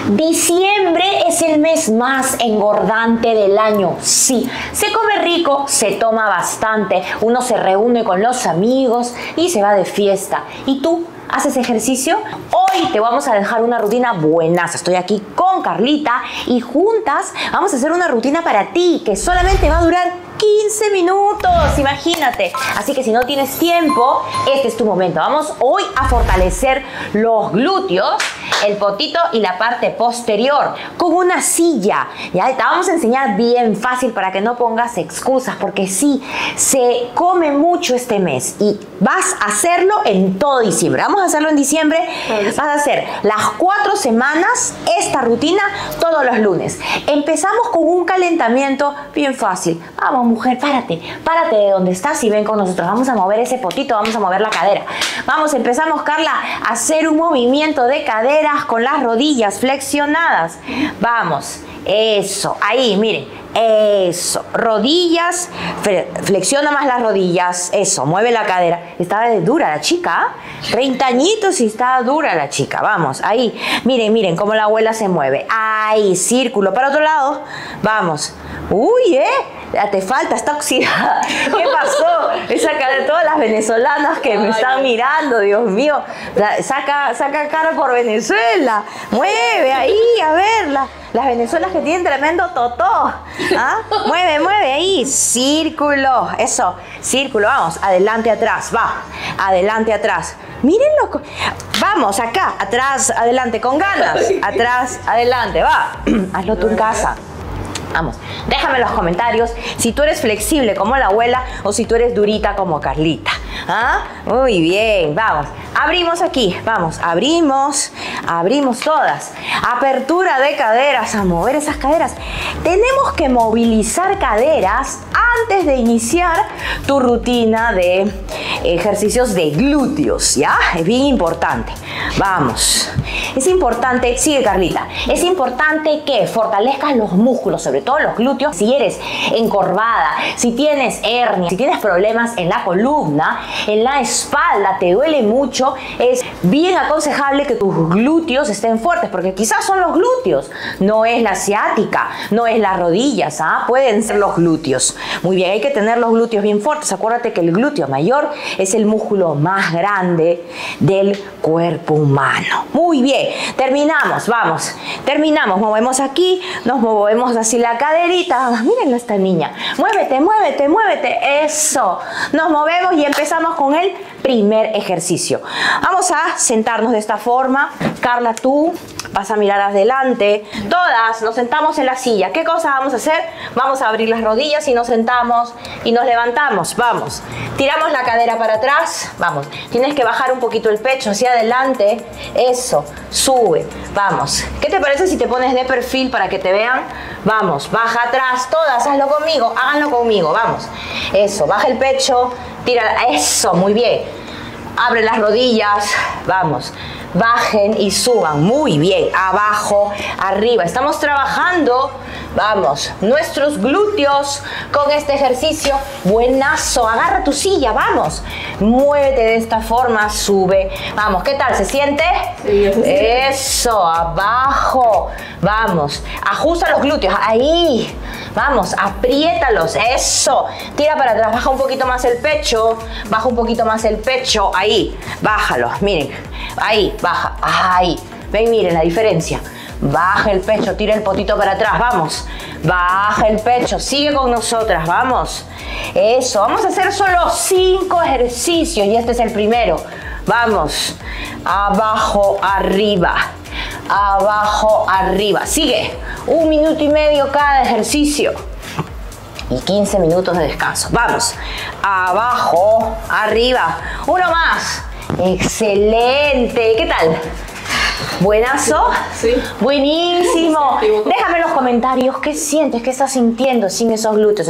Diciembre es el mes más engordante del año. Sí, se come rico, se toma bastante, uno se reúne con los amigos y se va de fiesta. ¿Y tú? ¿Haces ejercicio? Hoy te vamos a dejar una rutina buenaza. Estoy aquí con Carlita y juntas vamos a hacer una rutina para ti que solamente va a durar 15 minutos, imagínate. Así que si no tienes tiempo, este es tu momento. Vamos hoy a fortalecer los glúteos, el potito y la parte posterior con una silla. Ya te vamos a enseñar bien fácil para que no pongas excusas, porque sí, se come mucho este mes y vas a hacerlo en todo diciembre. Vamos a hacerlo en diciembre. Vas a hacer las 4 semanas esta rutina todos los lunes. Empezamos con un calentamiento bien fácil. Vamos, mujer, párate de donde estás y ven con nosotros. Vamos a mover ese potito, vamos a mover la cadera. Vamos, empezamos, Carla, a hacer un movimiento de caderas con las rodillas flexionadas. Vamos, eso, ahí, miren. Eso, rodillas, flexiona más las rodillas, eso, mueve la cadera. Estaba dura la chica, 30 añitos y está dura la chica. Vamos, ahí, miren cómo la abuela se mueve. Ahí, círculo, para otro lado, vamos. Uy, ya te falta, está oxidada. ¿Qué pasó? Esa cara de todas las venezolanas que me están mirando, Dios mío. Saca cara por Venezuela. Mueve ahí, a verla. Las venezuelas que tienen tremendo totó. ¿Ah? Mueve ahí. Círculo. Eso. Círculo. Vamos. Adelante, atrás. Va. Adelante, atrás. Mírenlo. Vamos, acá. Atrás, adelante. Con ganas. Atrás, adelante. Va. Hazlo tú en casa. Vamos, déjame en los comentarios si tú eres flexible como la abuela o si tú eres durita como Carlita. ¿Ah? Muy bien, vamos. Abrimos aquí, vamos, abrimos todas. Apertura de caderas, a mover esas caderas. Tenemos que movilizar caderas antes de iniciar tu rutina de ejercicios de glúteos, ¿ya? Es bien importante. Vamos. Es importante, sigue Carlita, es importante que fortalezcas los músculos, sobre todo los glúteos. Si eres encorvada, si tienes hernia, si tienes problemas en la columna, en la espalda, te duele mucho, es bien aconsejable que tus glúteos estén fuertes, porque quizás son los glúteos, no es la ciática, no es las rodillas, ¿ah? Pueden ser los glúteos. Muy bien, hay que tener los glúteos bien fuertes. Acuérdate que el glúteo mayor es el músculo más grande del cuerpo humano. Muy bien, terminamos, vamos, terminamos, movemos aquí, nos movemos así la caderita, miren a esta niña, muévete, eso, nos movemos y empezamos con el primer ejercicio. Vamos a sentarnos de esta forma. Carla, tú vas a mirar adelante, todas nos sentamos en la silla. ¿Qué cosa vamos a hacer? Vamos a abrir las rodillas y nos sentamos y nos levantamos, vamos, tiramos la cadera para atrás, vamos, tienes que bajar un poquito el pecho hacia adelante, eso, sube, vamos. ¿Qué te parece si te pones de perfil para que te vean? Vamos, baja atrás, todas, hazlo conmigo, háganlo conmigo, vamos, eso, baja el pecho, tira, eso, muy bien, abre las rodillas, vamos, bajen y suban, muy bien, abajo, arriba, estamos trabajando, vamos, nuestros glúteos con este ejercicio, buenazo, agarra tu silla, vamos, muévete de esta forma, sube, vamos, ¿qué tal? ¿Se siente? Sí, eso, abajo, vamos, ajusta los glúteos, ahí, vamos, apriétalos, eso, tira para atrás, baja un poquito más el pecho, baja un poquito más el pecho, ahí, bájalo, miren, ahí, baja, ahí, ven, miren la diferencia. Baja el pecho, tira el potito para atrás, vamos. Baja el pecho, sigue con nosotras, vamos. Eso, vamos a hacer solo 5 ejercicios y este es el primero. Vamos, abajo, arriba. Abajo, arriba. Sigue, 1 minuto y medio cada ejercicio. Y 15 minutos de descanso. Vamos, abajo, arriba. Uno más. Excelente, ¿qué tal? Buenazo, sí. Buenísimo. Déjame en los comentarios qué sientes, qué estás sintiendo sin esos glúteos.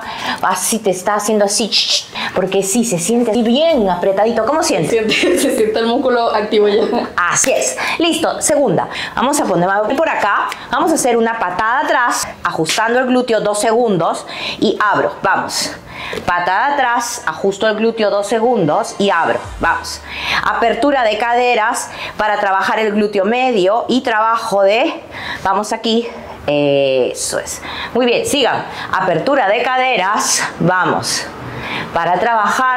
Te está haciendo así, porque sí, se siente así bien apretadito. ¿Cómo sientes? Se siente el músculo activo ya. Así es. Listo, segunda. Vamos a poner por acá. Vamos a hacer una patada atrás, ajustando el glúteo 2 segundos y abro. Vamos. Patada atrás, ajusto el glúteo 2 segundos y abro. Vamos. Apertura de caderas para trabajar el glúteo medio y trabajo de... Vamos aquí. Eso es. Muy bien, sigan. Apertura de caderas. Vamos. Para trabajar...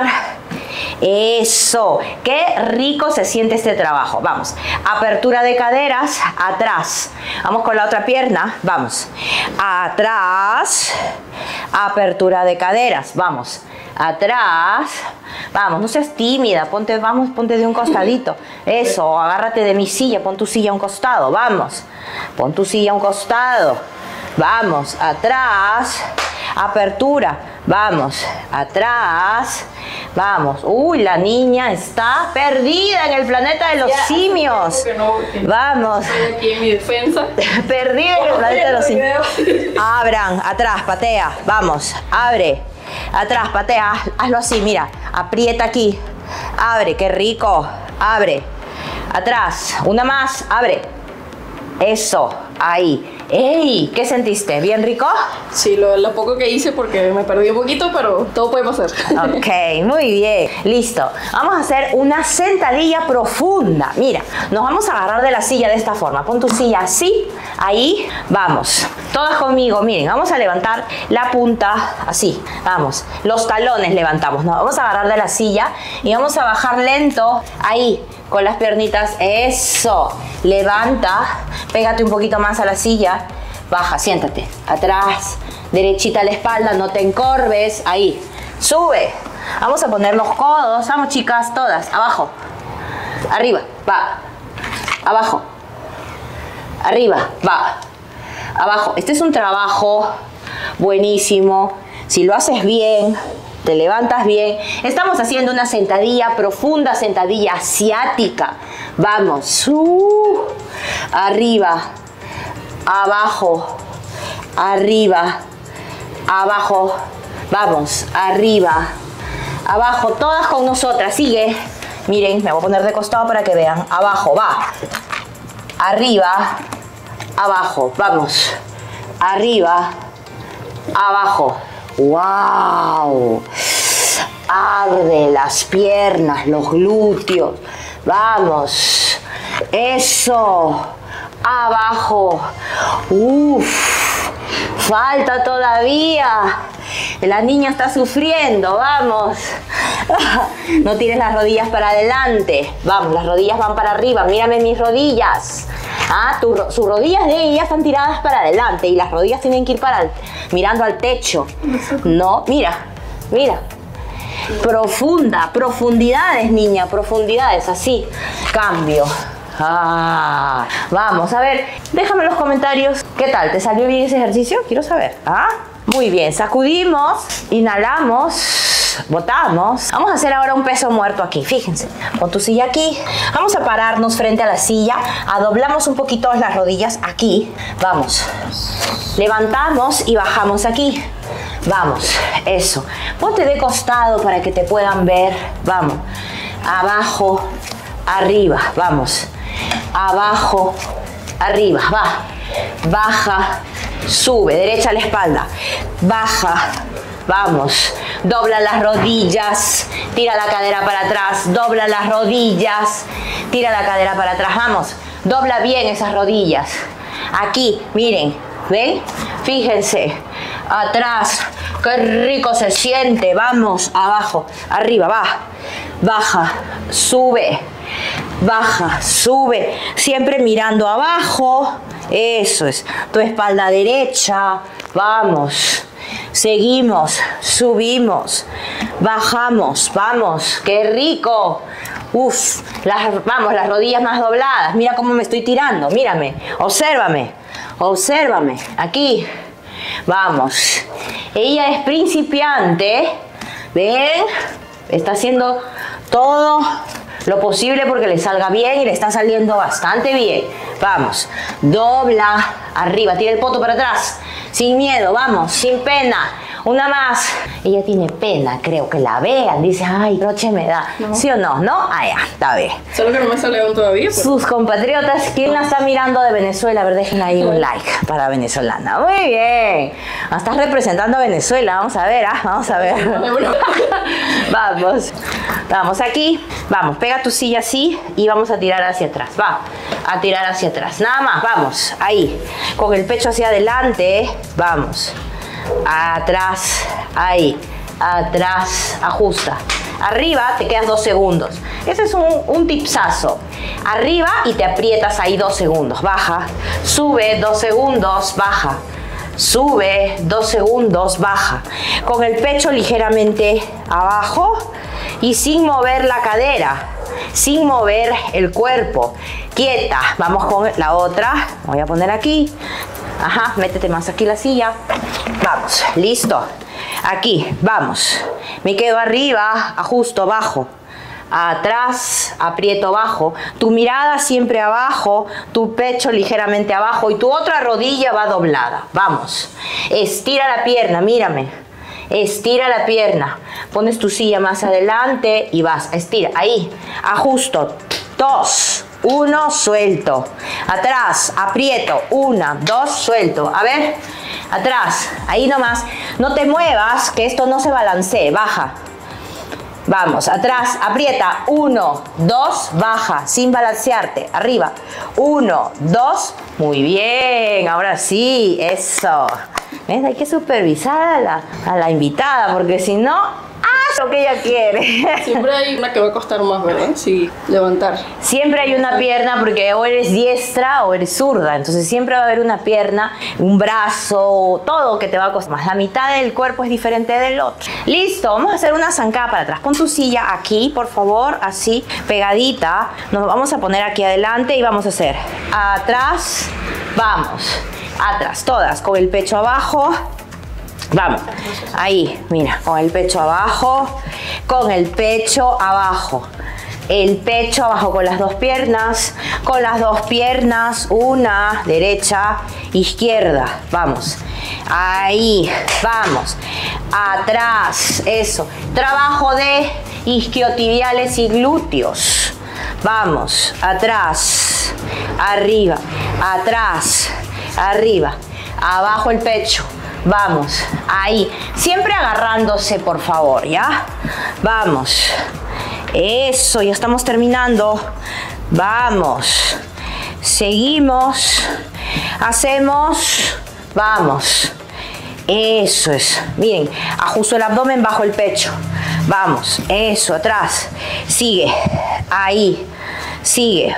Eso, qué rico se siente este trabajo. Vamos, apertura de caderas, atrás. Vamos con la otra pierna, vamos. Atrás, apertura de caderas, vamos. Atrás, vamos, no seas tímida, ponte, vamos, ponte de un costadito. Eso, agárrate de mi silla, pon tu silla a un costado, vamos. Pon tu silla a un costado. Vamos, atrás, apertura, vamos, atrás, vamos. Uy, la niña está perdida en el planeta de los simios. Vamos. Estoy aquí en mi defensa. Perdida en el planeta de los simios. Abran, atrás, patea, vamos, abre, atrás, patea, hazlo así, mira, aprieta aquí, abre, qué rico, abre, atrás, una más, abre, eso, ahí. ¡Ey! ¿Qué sentiste? ¿Bien rico? Sí, lo poco que hice porque me perdí un poquito, pero todo puede pasar. Ok, muy bien. Listo. Vamos a hacer una sentadilla profunda. Mira, nos vamos a agarrar de la silla de esta forma. Pon tu silla así, ahí. Vamos. Todas conmigo, miren. Vamos a levantar la punta así. Vamos. Los talones levantamos. Nos vamos a agarrar de la silla y vamos a bajar lento. Ahí. Con las piernitas, eso, levanta, pégate un poquito más a la silla, baja, siéntate, atrás, derechita la espalda, no te encorves, ahí, sube, vamos a poner los codos, vamos chicas, todas, abajo, arriba, va, abajo, arriba, va, abajo. Este es un trabajo buenísimo, si lo haces bien, te levantas bien. Estamos haciendo una sentadilla profunda, sentadilla asiática. Vamos. Arriba, abajo, arriba, abajo. Vamos, arriba, abajo. Todas con nosotras. Sigue. Miren, me voy a poner de costado para que vean. Abajo, va. Arriba, abajo. Vamos. Arriba, abajo. ¡Wow! Abre las piernas, los glúteos. Vamos. Eso. Abajo. Uf. Falta todavía. La niña está sufriendo. Vamos. No tires las rodillas para adelante. Vamos, las rodillas van para arriba. Mírame mis rodillas. Ah, sus rodillas de ella están tiradas para adelante y las rodillas tienen que ir mirando al techo. No, mira, mira. Profunda, profundidades, niña, profundidades, así. Cambio. Ah, vamos, a ver, déjame en los comentarios. ¿Qué tal? ¿Te salió bien ese ejercicio? Quiero saber. ¿Ah? Muy bien, sacudimos, inhalamos, botamos. Vamos a hacer ahora un peso muerto aquí, fíjense. Pon tu silla aquí. Vamos a pararnos frente a la silla. Doblamos un poquito las rodillas aquí. Vamos. Levantamos y bajamos aquí. Vamos, eso. Ponte de costado para que te puedan ver. Vamos. Abajo, arriba. Vamos. Abajo, arriba. Va. Baja. Sube, derecha a la espalda, baja, vamos, dobla las rodillas, tira la cadera para atrás, dobla las rodillas, tira la cadera para atrás, vamos, dobla bien esas rodillas, aquí, miren, ¿ven? Fíjense, atrás, qué rico se siente, vamos, abajo, arriba, va, baja, sube, baja, sube, siempre mirando abajo. Eso es, tu espalda derecha, vamos, seguimos, subimos, bajamos, vamos, qué rico, uf, vamos, las rodillas más dobladas, mira cómo me estoy tirando, mírame, obsérvame, obsérvame, aquí, vamos, ella es principiante, ven, está haciendo todo lo posible porque le salga bien y le está saliendo bastante bien. Vamos, dobla, arriba, tira el poto para atrás, sin miedo, vamos, sin pena. Una más. Ella tiene pena, creo que la vean. Dice, ay, Roche me da. No. ¿Sí o no? ¿No? Ah, ya, está bien. Solo que no me sale aún todavía. Pues. Sus compatriotas, ¿quién la está mirando de Venezuela? A ver, dejen ahí un like para venezolana. Muy bien. Estás representando a Venezuela. Vamos a ver, vamos a ver. Vamos. Vamos aquí. Vamos, pega tu silla así y vamos a tirar hacia atrás. Va, a tirar hacia atrás. Nada más, vamos. Ahí. Con el pecho hacia adelante. Vamos. Atrás, ahí, atrás, ajusta. Arriba te quedas 2 segundos. Ese es un tipsazo. Arriba y te aprietas ahí 2 segundos. Baja, sube 2 segundos, baja. Sube 2 segundos, baja. Con el pecho ligeramente abajo y sin mover la cadera, sin mover el cuerpo. Quieta. Vamos con la otra. Voy a poner aquí. Ajá, métete más aquí la silla. Vamos, listo. Aquí, vamos. Me quedo arriba, ajusto, bajo. Atrás, aprieto, bajo. Tu mirada siempre abajo, tu pecho ligeramente abajo y tu otra rodilla va doblada. Vamos. Estira la pierna, mírame. Estira la pierna. Pones tu silla más adelante y vas. Estira, ahí. Ajusto. 2. 1, suelto. Atrás, aprieto. 1, 2, suelto. A ver, atrás, ahí nomás. No te muevas, que esto no se balancee. Baja. Vamos, atrás, aprieta. 1, 2, baja, sin balancearte. Arriba. 1, 2. Muy bien, ahora sí, eso. ¿Ves? Hay que supervisar a la invitada, porque si no, lo que ella quiere. Siempre hay una que va a costar más, ¿verdad? Sí, levantar. Siempre hay una pierna porque o eres diestra o eres zurda. Entonces siempre va a haber una pierna, un brazo, todo que te va a costar más. La mitad del cuerpo es diferente del otro. Listo, vamos a hacer una zancada para atrás. Pon tu silla aquí, por favor, así, pegadita. Nos vamos a poner aquí adelante y vamos a hacer atrás, vamos, atrás, todas, con el pecho abajo. Vamos, ahí, mira, con el pecho abajo, con el pecho abajo. El pecho abajo con las 2 piernas, con las 2 piernas, una, derecha, izquierda, vamos. Ahí, vamos, atrás, eso. Trabajo de isquiotibiales y glúteos. Vamos, atrás, arriba, atrás, arriba, abajo el pecho. Vamos, ahí, siempre agarrándose, por favor, ¿ya? Vamos, eso, ya estamos terminando. Vamos, seguimos, hacemos, vamos, eso es. Miren, ajusto el abdomen bajo el pecho. Vamos, eso, atrás, sigue, ahí, sigue.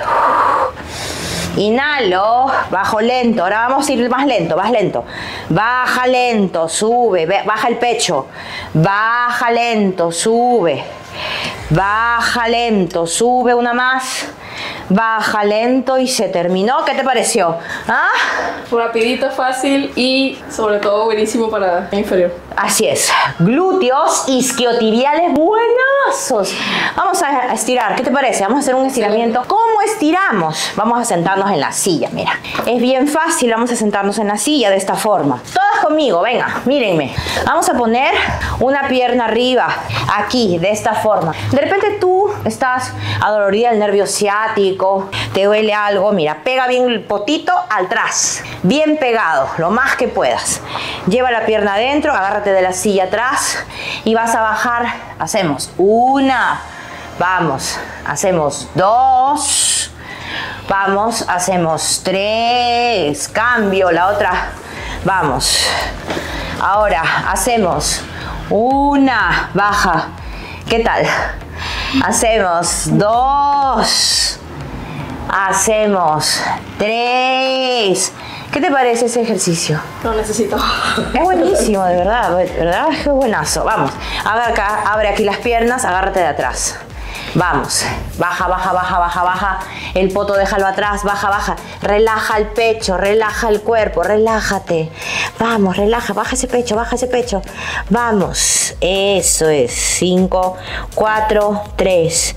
Inhalo, bajo lento, ahora vamos a ir más lento, más lento. Baja lento, sube, baja el pecho. Baja lento, sube. Baja lento, sube una más. Baja lento y se terminó. ¿Qué te pareció? ¿Ah? Rapidito, fácil y sobre todo buenísimo para el inferior. Así es. Glúteos isquiotibiales buenazos. Vamos a estirar. ¿Qué te parece? Vamos a hacer un estiramiento. ¿Cómo estiramos? Vamos a sentarnos en la silla. Mira, es bien fácil. Vamos a sentarnos en la silla de esta forma. Todas conmigo. Venga, mírenme. Vamos a poner una pierna arriba. Aquí, de esta forma. De repente tú estás adolorida del nervio ciático. Te duele algo. Mira, pega bien el potito atrás. Bien pegado. Lo más que puedas. Lleva la pierna adentro. Agárrate de la silla atrás y vas a bajar. Hacemos 1, vamos, hacemos 2, vamos, hacemos 3, cambio, la otra, vamos. Ahora hacemos 1, baja. ¿Qué tal? Hacemos 2, hacemos 3. ¿Qué te parece ese ejercicio? Lo necesito. Es buenísimo, de verdad, es buenazo. Vamos, abre aquí las piernas, agárrate de atrás. Vamos, baja, baja, baja, baja, baja. El poto déjalo atrás, baja, baja. Relaja el pecho, relaja el cuerpo, relájate. Vamos, relaja, baja ese pecho, baja ese pecho. Vamos, eso es. 5, 4, 3,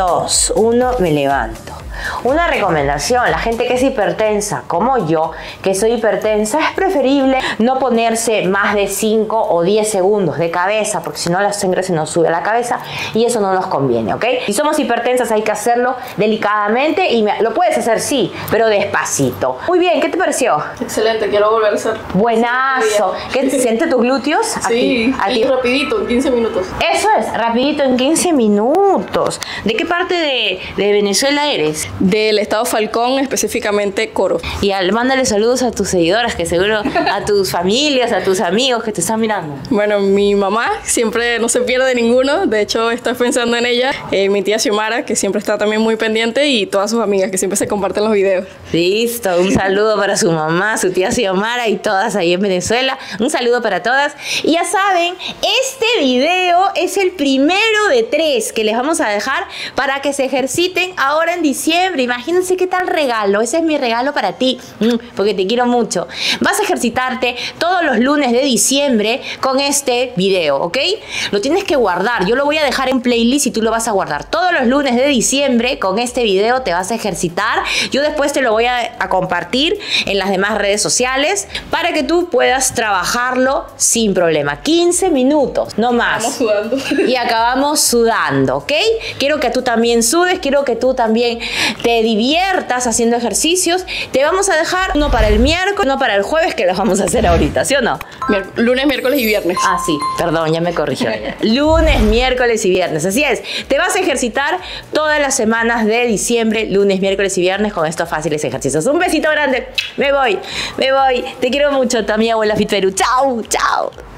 2, 1, me levanto. Una recomendación, la gente que es hipertensa, como yo, que soy hipertensa, es preferible no ponerse más de 5 o 10 segundos de cabeza, porque si no la sangre se nos sube a la cabeza y eso no nos conviene, ¿ok? Si somos hipertensas hay que hacerlo delicadamente y lo puedes hacer, sí, pero despacito. Muy bien, ¿qué te pareció? Excelente, quiero volver a hacer. Buenazo. ¿Qué sientes tus glúteos? Sí, aquí. Y rapidito, en 15 minutos. Eso es, rapidito, en 15 minutos. ¿De qué parte de Venezuela eres? Del estado Falcón, específicamente Coro. Y mándale saludos a tus seguidoras, que seguro a tus familias, a tus amigos que te están mirando. Bueno, mi mamá siempre no se pierde ninguno, de hecho estoy pensando en ella, mi tía Xiomara, que siempre está también muy pendiente, y todas sus amigas que siempre se comparten los videos. Listo, un saludo para su mamá, su tía Xiomara y todas ahí en Venezuela. Un saludo para todas. Y ya saben, este video es el primero de 3 que les vamos a dejar para que se ejerciten ahora en diciembre. Imagínense qué tal regalo. Ese es mi regalo para ti, porque te quiero mucho. Vas a ejercitarte todos los lunes de diciembre con este video, ¿ok? Lo tienes que guardar. Yo lo voy a dejar en playlist y tú lo vas a guardar. Todos los lunes de diciembre con este video te vas a ejercitar. Yo después te lo voy a compartir en las demás redes sociales para que tú puedas trabajarlo sin problema. 15 minutos, no más. Estamos sudando. Y acabamos sudando, ¿ok? Quiero que tú también sudes, quiero que tú también te diviertas haciendo ejercicios. Te vamos a dejar uno para el miércoles, uno para el jueves, que los vamos a hacer ahorita, ¿sí o no? Lunes, miércoles y viernes. Ah, sí, perdón, ya me corrigió. Lunes, miércoles y viernes, así es. Te vas a ejercitar todas las semanas de diciembre, lunes, miércoles y viernes con estos fáciles ejercicios. Un besito grande. Me voy. Te quiero mucho, mi abuela Fit Perú. Chao, chao.